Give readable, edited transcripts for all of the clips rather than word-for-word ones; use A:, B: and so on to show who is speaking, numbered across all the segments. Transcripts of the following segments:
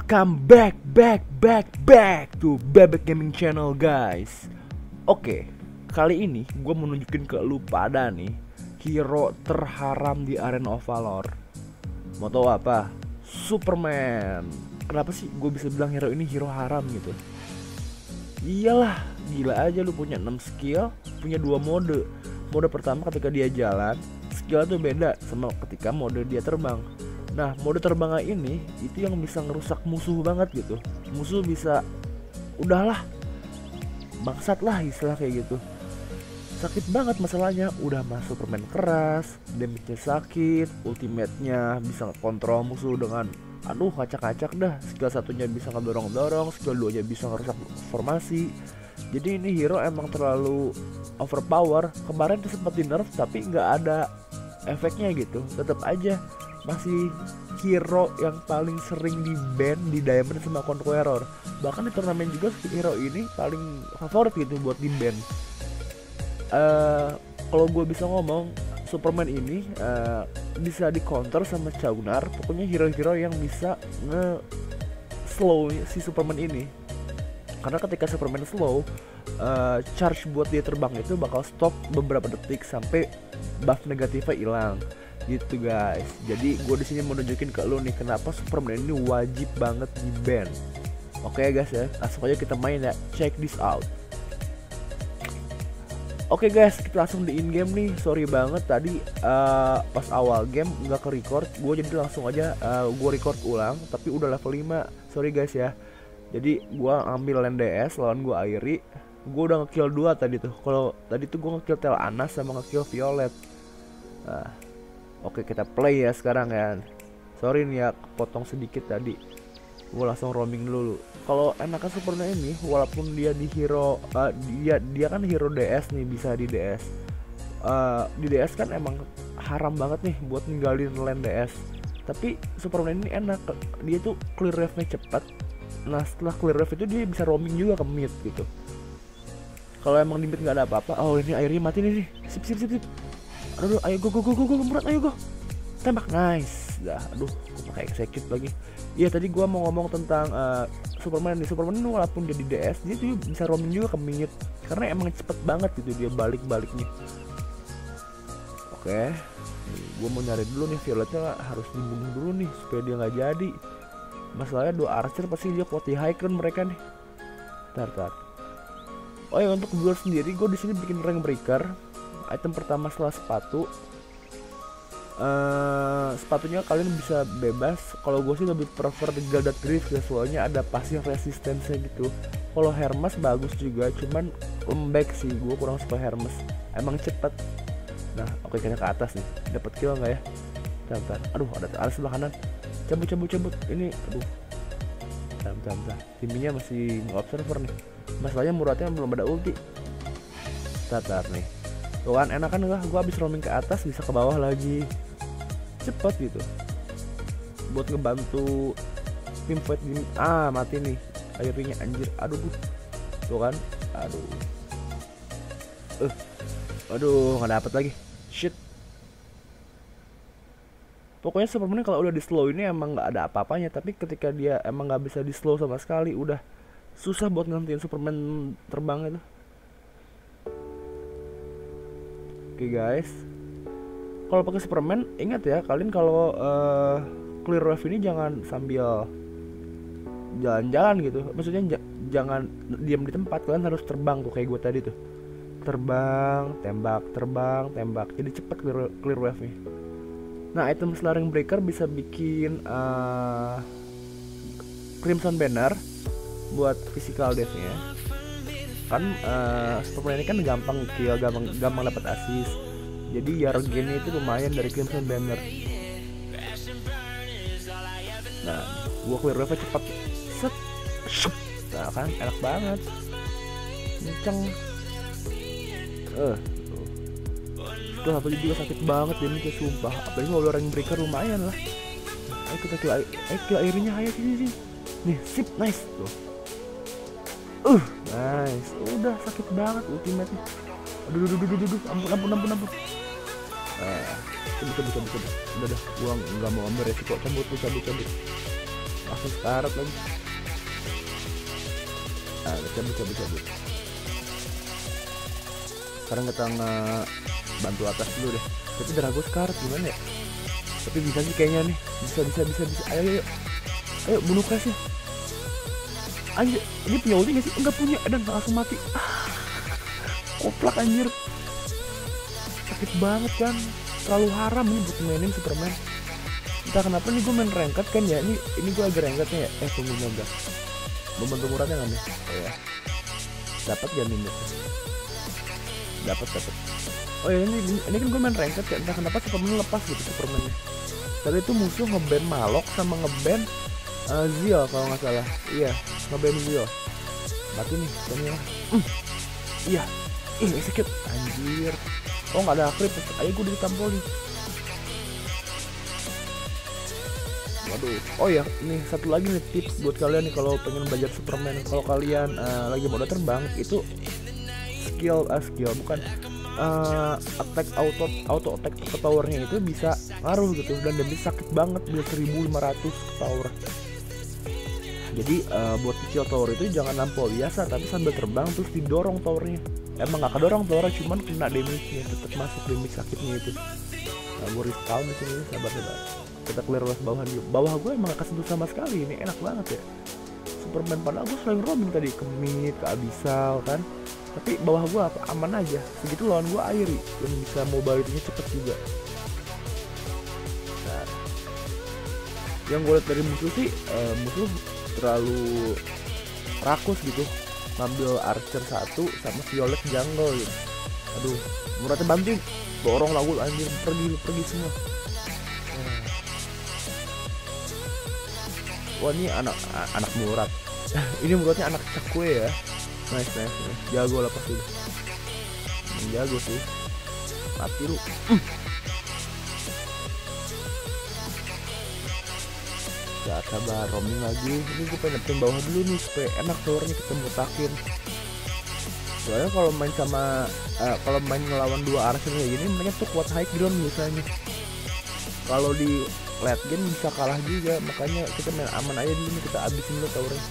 A: Welcome back to Bebek Gaming Channel, guys. Oke, kali ini gue mau nunjukin ke lu pada nih hero terharam di Arena of Valor. Mau tau apa? Superman. Kenapa sih gue bisa bilang hero ini hero haram gitu? Iyalah, gila aja lu punya 6 skill, punya 2 mode. Mode pertama ketika dia jalan, skill tuh beda sama ketika mode dia terbang. Nah, mode terbangnya ini itu yang bisa ngerusak musuh banget gitu. Musuh bisa udahlah bangsat lah istilah kayak gitu. Sakit banget masalahnya, udah masuk permen keras, damage-nya sakit, ultimate-nya bisa kontrol musuh dengan aduh kacak-kacak dah. Skill satunya bisa ngedorong-dorong, skill 2-nya bisa ngerusak formasi. Jadi ini hero emang terlalu overpower. Kemarin tuh sempat di nerf tapi nggak ada efeknya gitu. Tetap aja masih hero yang paling sering di ban di Diamond sama Conqueror. Bahkan di turnamen juga hero ini paling favorit gitu buat di ban. Kalau gue bisa ngomong, Superman ini bisa di counter sama Chaunar. Pokoknya hero-hero yang bisa nge-slow si Superman ini. Karena ketika Superman slow, charge buat dia terbang itu bakal stop beberapa detik sampai buff negatifnya hilang. Gitu guys. Jadi gue di sini mau nunjukin ke lu nih kenapa Superman ini wajib banget di ban. Oke guys ya, langsung aja kita main ya. Check this out. Oke guys, kita langsung di in game nih. Sorry banget tadi pas awal game nggak ke record. Gue jadi langsung aja gue record ulang. Tapi udah level 5. Sorry guys ya. Jadi gue ambil lane DS lawan gue Airi. Gue udah ngekill 2 tadi tuh. Kalau tadi tuh gue ngekill Tel Anas sama ngekill Violet. Oke, kita play ya sekarang ya. Sorry nih ya, potong sedikit tadi. Gue langsung roaming dulu. Kalau enakan Superman ini, walaupun dia di hero, dia kan hero DS nih, bisa di DS. Di DS kan emang haram banget nih buat ninggalin lane DS. Tapi Superman ini enak, dia tuh clear wave-nya cepat. Nah setelah clear wave itu dia bisa roaming juga ke mid gitu. Kalau emang di mid nggak ada apa-apa, oh ini airnya mati nih. Sip. Aduh, ayo go Murat, ayo go. Tembak, nice. Dah, aduh, gue pakai execute lagi. Iya, tadi gua mau ngomong tentang Superman nih. Superman ini walaupun dia di DS, dia tuh bisa roaming juga ke mid. Karena emang cepet banget gitu dia balik-baliknya. Oke. Gue mau nyari dulu nih Violetnya, harus dibunuh dulu nih supaya dia nggak jadi. Masalahnya 2 archer pasti dia quality high kan mereka nih. Tar. Oh ya, untuk duel sendiri gue di sini bikin rank breaker. Item pertama setelah sepatu, sepatunya kalian bisa bebas. Kalau gue sih lebih prefer Galdad Griff ya, soalnya ada passive resistance gitu. Kalau Hermes bagus juga, cuman lembek sih, gue kurang suka Hermes. Emang cepet. Nah, oke, kita ke atas nih. Dapat kill nggak ya? Bentar. Aduh, ada sebelah kanan. Cabut. Ini, aduh. Bentar. Timnya masih nge-observer nih. Masalahnya Muratnya belum ada ulti. Bentar nih. Tuh kan enakan lah, gue abis roaming ke atas bisa ke bawah lagi. Cepet gitu. Buat ngebantu tim fight di mati nih airnya anjir. Aduh. Tuh kan. Aduh, nggak dapet lagi. Shit. Pokoknya Superman kalau udah di slow ini emang nggak ada apa-apanya, tapi ketika dia emang nggak bisa di slow sama sekali, udah susah buat ngantiin Superman terbang itu. Oke guys, kalau pakai Superman ingat ya, kalian kalau clear wave ini jangan sambil jalan-jalan gitu. Maksudnya jangan diam di tempat, kalian harus terbang tuh kayak gue tadi tuh. Terbang, tembak. Jadi cepet clear wave nya. Nah, item Slaring Breaker bisa bikin Crimson Banner buat physical death-nya. Kan Superman ini kan gampang kill, gampang dapat assist. Jadi yargennya itu lumayan dari Crimson Banner. Nah, gua clear wave cepat. Set. Nah, kan enak banget. Kenceng. Tuh apa juga sakit banget damage-nya sumpah. Apalagi kalau rank breaker lumayan lah. Ayo kita kill airnya, ayo sini. Nih, sip, nice tuh. Nice, udah sakit banget ultimate-nya. Aduh, ampun. Cabut. Udah, gua nggak mau ambil resiko. Cabut. langsung sekarat lagi. Nah, cabut. Sekarang kita bantu atas dulu deh. Tapi Drago sekarat gimana ya? Tapi bisa sih kayaknya nih. Bisa. Ayo bunuh Clash-nya. Anjir, dia punya ulti gak sih? Enggak punya, dan langsung mati. Koplak anjir. Sakit banget kan. Terlalu haram ini buat mainin Superman. Entah kenapa nih gue main ranked kan ya. Ini gue agak ranked-nya ya. Tunggu nyoba. Membantu murahnya nggak nih? Ya. Dapat gak nih? Dapat. Oh ya ini kan gue main ranked kan. Entah kenapa Superman lepas gitu Superman-nya. Tadi itu musuh ngeban Malok sama ngeban Zio kalau nggak salah. Iya, ngeban Zio. Mati nih, Daniel. Iya. Execute. Anjir. Oh nggak ada creep. Ayo gue ditampoli. Waduh. Oh ya, nih satu lagi nih tips buat kalian nih kalau pengen belajar Superman. Kalau kalian lagi mode terbang itu skill bukan attack auto attack ke towernya itu bisa ngaruh gitu, dan damage sakit banget, bisa 1500 tower. Jadi buat kecil tower itu jangan lampau biasa, tapi sambil terbang terus didorong towernya. Emang nggak kedorong towernya, cuman kena damage-nya, tetap masuk damage sakitnya itu. Nah, gue respawn di sini, sabar. Kita clear luas bawah dulu. Bawah gue emang gak kesentuh sama sekali, ini enak banget ya. Superman padahal gue selain roaming tadi ke mid, ke abyssal kan. Tapi bawah gue aman aja. Segitu lawan gue Airi yang bisa mobility-nya cepet juga. Nah, yang gue liat dari musuh sih, musuh terlalu rakus gitu. Ngambil Archer 1 sama Violet jungle gitu. Aduh, Muratnya banting. Dorong lagu anjir, pergi semua. Wah ini anak Murat. Ini Muratnya anak Cakwe ya. Nice. Jago lah pasti. Jago sih. Mati lu. Gak sabar roaming lagi. Ini gue pengen nepen bawah dulu nih supaya enak towernya kita mutakin. Soalnya kalau main sama kalau main ngelawan dua Archer kayak gini, mereka tuh kuat high ground biasanya. Kalau di late game bisa kalah juga, makanya kita main aman aja dulu nih, kita abisin dulu towernya.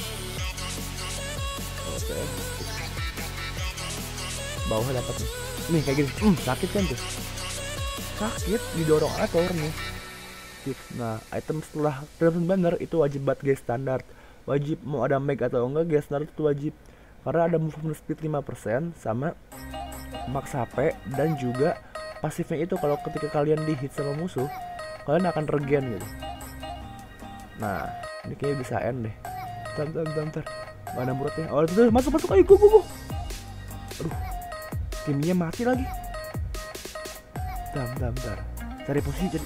A: Oke. Bawah dapat nih kayak gini. Sakit kan tuh. Sakit didorong aja towernya. Nah, item setelah Crimson Banner itu wajib banget guys, standar. Wajib mau ada mag atau enggak guys, standar itu wajib. Karena ada movement speed 5% sama max HP, dan juga pasifnya itu kalau ketika kalian di hit sama musuh, kalian akan regen gitu. Nah, ini kayaknya bisa end deh. Bentar. Mana Muratnya? Oh, itu masuk. Ayo go. Aduh. Timnya mati lagi. Bentar. Cari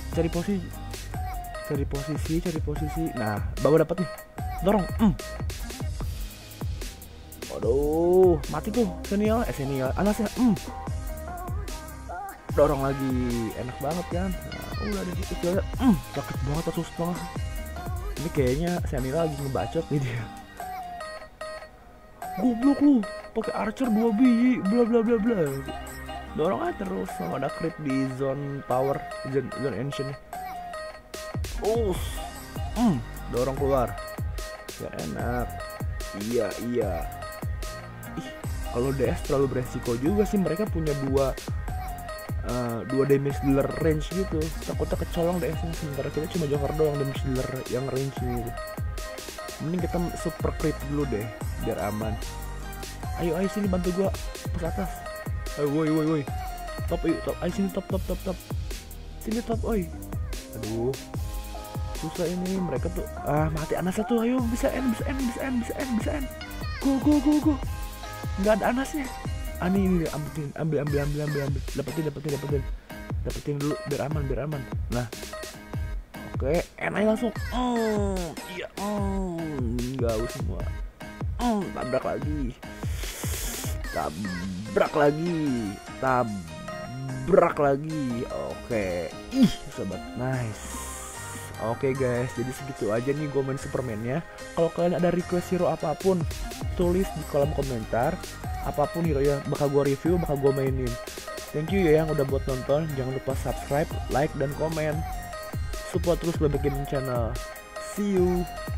A: posisi. Nah, bawa dapat nih. Dorong. Waduh, mati tuh Senial, anasnya. Dorong lagi, enak banget kan. Nah, udah di situ aja. Sakit banget atau setengah. Ini kayaknya Senial lagi ngebacot nih dia. Goblok lu, pakai Archer 2 biji, bla. Dorong aja terus, sama ada creep di zone power, zone ancient. Dorong keluar. Ya enak. Iya. Kalau DS terlalu beresiko juga sih, mereka punya dua damage dealer range gitu. Takutnya kecolong DS-nya, sementara kita cuma Joker doang damage dealer yang range gitu. Mending kita super creep dulu deh biar aman. Ayo sini bantu gua pas atas. Ayo woi. Top. Ayo sini top. Sini top oi. Aduh. Susah ini mereka tuh. Mati Anasnya tuh. Ayo bisa end. Go. Enggak ada Anasnya. Ini ambil. Dapetin dulu biar aman. Nah. Oke, enak langsung. Iya. Gak semua. Tabrak lagi. Oke. Sobat, nice. Oke guys, jadi segitu aja nih gue main Superman-nya. Kalau kalian ada request hero apapun, tulis di kolom komentar. Apapun hero ya bakal gue review, bakal gue mainin. Thank you ya yang udah buat nonton. Jangan lupa subscribe, like, dan komen. Support terus Bebek Gaming Channel. See you.